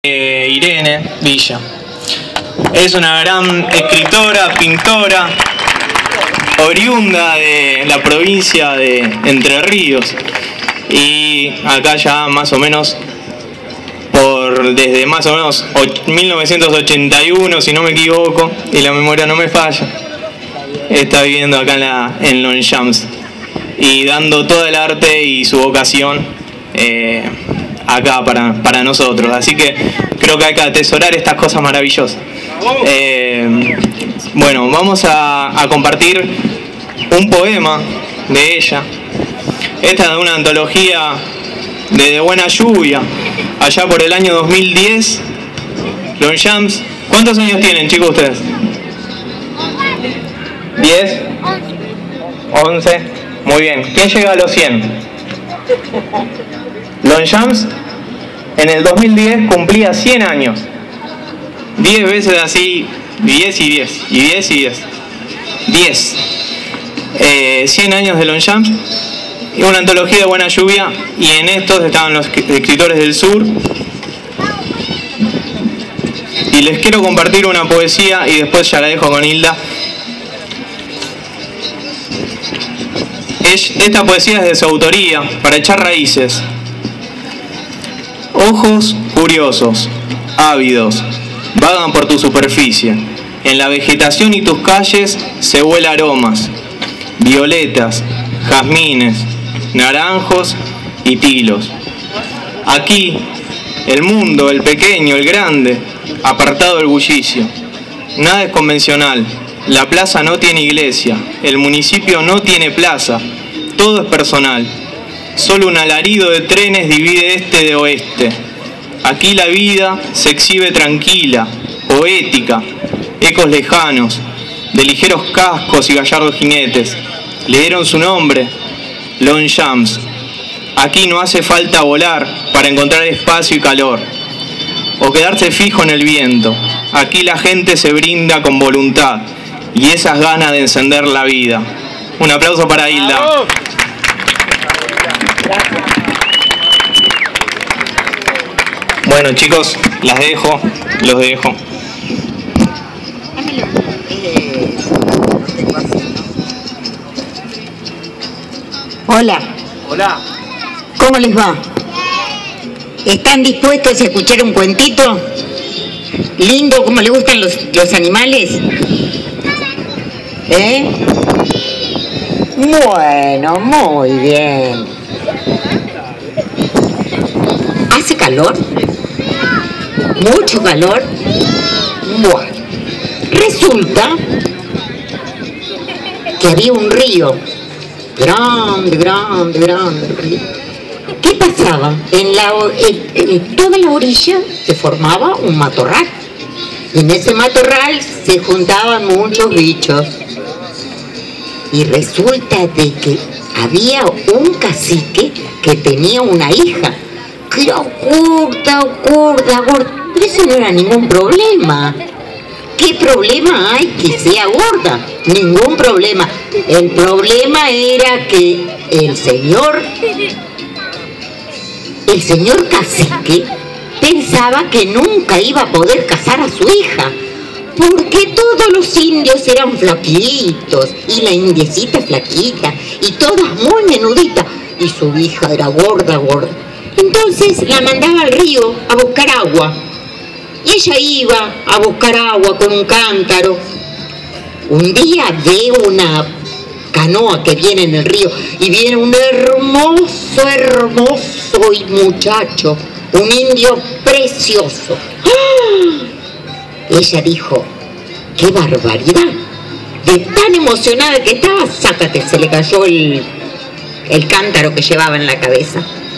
Irene Villa. Es una gran escritora, pintora, oriunda de la provincia de Entre Ríos. Y acá ya más o menos, desde más o menos 1981, si no me equivoco, y la memoria no me falla, está viviendo acá en Longchamps y dando todo el arte y su vocación acá para nosotros. Así que creo que hay que atesorar estas cosas maravillosas. Bueno, vamos a compartir un poema de ella. Esta es de una antología de Buena Lluvia, allá por el año 2010. Longchamps. ¿Cuántos años tienen, chicos, ustedes? ¿10? 11. Muy bien. ¿Quién llega a los 100? Longchamps en el 2010 cumplía 100 años. 10 veces así, 10 y 10, y 10 y 10. 10. 100 años de Longchamps. Y una antología de Buena Lluvia, y en estos estaban los escritores del sur. Y les quiero compartir una poesía y después ya la dejo con Hilda. Esta poesía es de su autoría, para echar raíces. Ojos curiosos, ávidos, vagan por tu superficie. En la vegetación y tus calles se vuela aromas, violetas, jazmines, naranjos y tilos. Aquí, el mundo, el pequeño, el grande, apartado del bullicio. Nada es convencional. La plaza no tiene iglesia, el municipio no tiene plaza, todo es personal. Solo un alarido de trenes divide este de oeste. Aquí la vida se exhibe tranquila, poética, ecos lejanos, de ligeros cascos y gallardos jinetes. Le dieron su nombre, Longchamps. Aquí no hace falta volar para encontrar espacio y calor, o quedarse fijo en el viento. Aquí la gente se brinda con voluntad y esas ganas de encender la vida. Un aplauso para Hilda. ¡Bravo! Bueno, chicos, los dejo. Hola. Hola. ¿Cómo les va? ¿Están dispuestos a escuchar un cuentito? Lindo, como les gustan los animales. ¿Eh? Bueno, muy bien. ¿Hace calor? ¿Mucho calor? Bueno, resulta que había un río. Grande río. ¿Qué pasaba? En toda la orilla se formaba un matorral. Y en ese matorral se juntaban muchos bichos. Y resulta de que había un cacique que tenía una hija. Que era gorda. Pero eso no era ningún problema. ¿Qué problema hay que sea gorda? Ningún problema. El problema era que el señor cacique pensaba que nunca iba a poder casar a su hija, porque todos los indios eran flaquitos, y la indiecita flaquita, y todas muy menuditas, y su hija era gorda. Entonces la mandaba al río a buscar agua. Y ella iba a buscar agua con un cántaro. Un día ve una canoa que viene en el río y viene un hermoso y muchacho, un indio precioso. ¡Ah! Ella dijo, ¡qué barbaridad! De tan emocionada que estaba, sácate, se le cayó el cántaro que llevaba en la cabeza.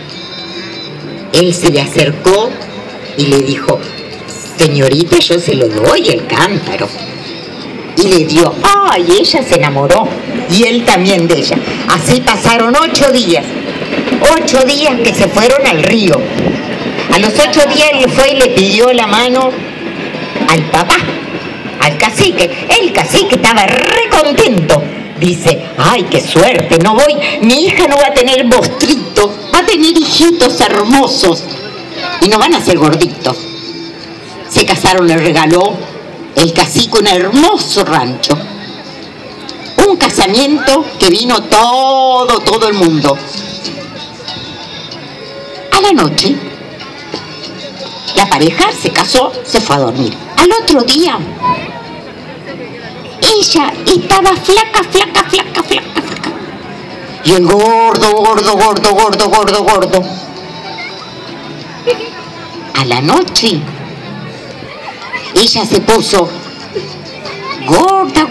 Él se le acercó y le dijo, señorita, yo se lo doy el cántaro. Y le dio, ¡ay! Ella se enamoró. Y él también de ella. Así pasaron 8 días. 8 días que se fueron al río. A los 8 días él fue y le pidió la mano al papá, al cacique. El cacique estaba re contento. Dice, ¡ay, qué suerte! No voy, mi hija no va a tener mostritos, va a tener hijitos hermosos. Y no van a ser gorditos. se casaron, le regaló el cacique un hermoso rancho. Un casamiento que vino todo el mundo. A la noche, la pareja se casó, se fue a dormir. Al otro día, ella estaba flaca. Y el gordo. A la noche, ella se puso gorda.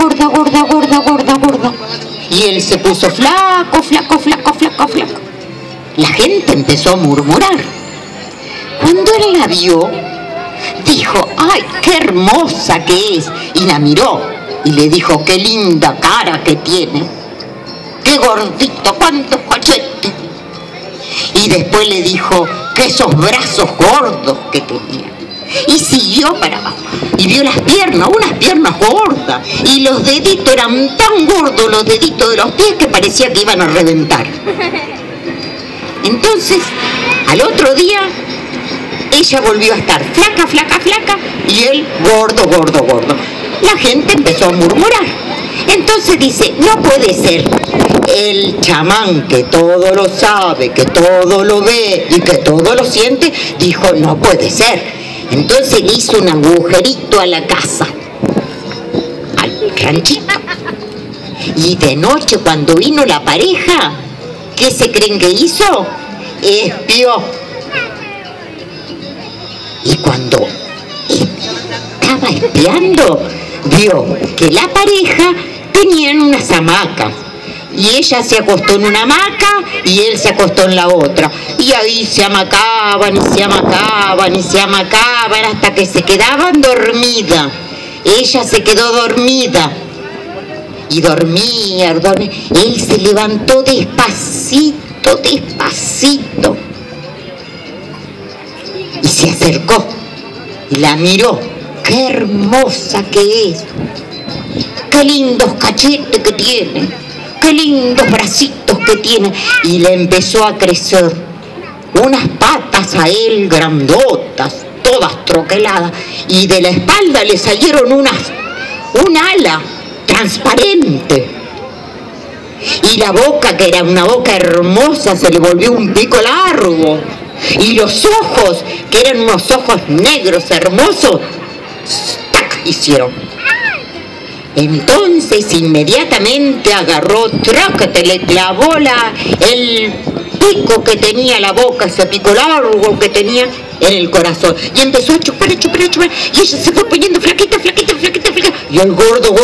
Y él se puso flaco. La gente empezó a murmurar. Cuando él la vio, dijo, ¡ay, qué hermosa que es! Y la miró y le dijo, ¡qué linda cara que tiene! ¡Qué gordito! ¡Cuántos cachetes! Y después le dijo, ¡qué esos brazos gordos que tenía! Y siguió para abajo y vio las piernas, unas piernas gordas, y los deditos eran tan gordos, los deditos de los pies, que parecía que iban a reventar. Entonces, al otro día, ella volvió a estar flaca, y él gordo. La gente empezó a murmurar. Entonces dice, no puede ser. El chamán, que todo lo sabe, que todo lo ve y que todo lo siente, dijo, no puede ser. Entonces le hizo un agujerito a la casa, al ranchito. Y de noche, cuando vino la pareja, ¿qué se creen que hizo? Espió. Y cuando estaba espiando, vio que la pareja tenían unas hamacas. Y ella se acostó en una hamaca y él se acostó en la otra. Y ahí se amacaban hasta que se quedaban dormidas. Ella se quedó dormida. Y dormía. Él se levantó despacito. Y se acercó y la miró. ¡Qué hermosa que es! ¡Qué lindos cachetes que tiene! ¡Qué lindos bracitos que tiene! Y le empezó a crecer unas patas a él grandotas, todas troqueladas, y de la espalda le salieron un ala transparente. Y la boca, que era una boca hermosa, se le volvió un pico largo. Y los ojos, que eran unos ojos negros hermosos, ¡tac!, hicieron. Entonces inmediatamente agarró, trácate, le clavó el pico que tenía la boca, ese pico largo que tenía, en el corazón. Y empezó a chupar. Y ella se fue poniendo flaquita. Y el gordo.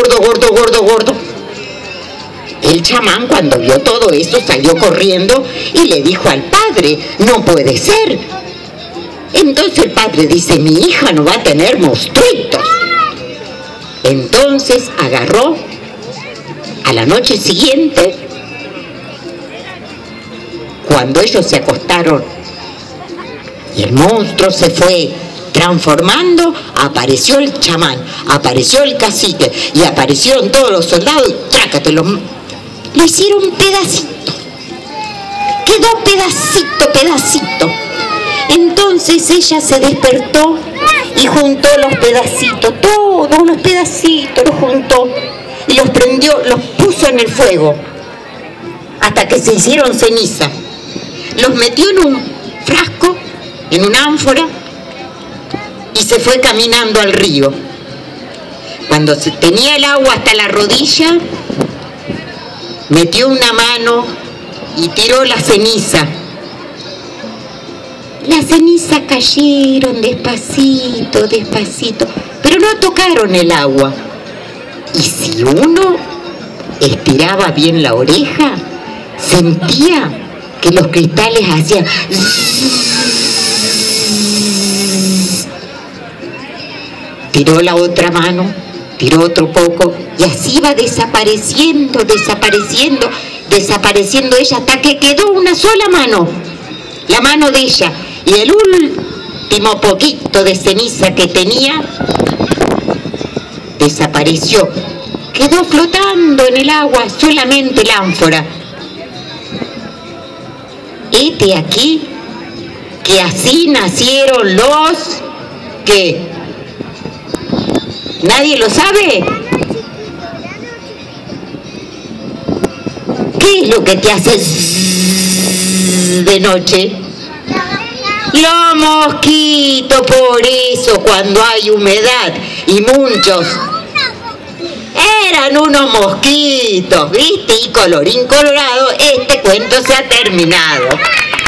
El chamán, cuando vio todo eso, salió corriendo y le dijo al padre, no puede ser. Entonces el padre dice, mi hija no va a tener monstruitos. Entonces agarró, a la noche siguiente, cuando ellos se acostaron y el monstruo se fue transformando, apareció el chamán, apareció el cacique y aparecieron todos los soldados y trácate, lo hicieron pedacito. Quedó pedacito. Entonces ella se despertó y juntó los pedacitos, todos los pedacitos los juntó y los prendió, los puso en el fuego hasta que se hicieron ceniza. Los metió en un frasco, en una ánfora, y se fue caminando al río. Cuando tenía el agua hasta la rodilla, metió una mano y tiró la ceniza. Las cenizas cayeron despacito, pero no tocaron el agua. Y si uno estiraba bien la oreja, sentía que los cristales hacían... Tiró la otra mano, tiró otro poco, y así iba desapareciendo ella, hasta que quedó una sola mano, la mano de ella. Y el último poquito de ceniza que tenía desapareció. Quedó flotando en el agua solamente la ánfora. Hete aquí que así nacieron los ¿Qué? ¿Nadie lo sabe? ¿Qué es lo que te hace de noche? Los mosquitos, por eso cuando hay humedad y muchos. Eran unos mosquitos, ¿viste? Y colorín colorado, este cuento se ha terminado.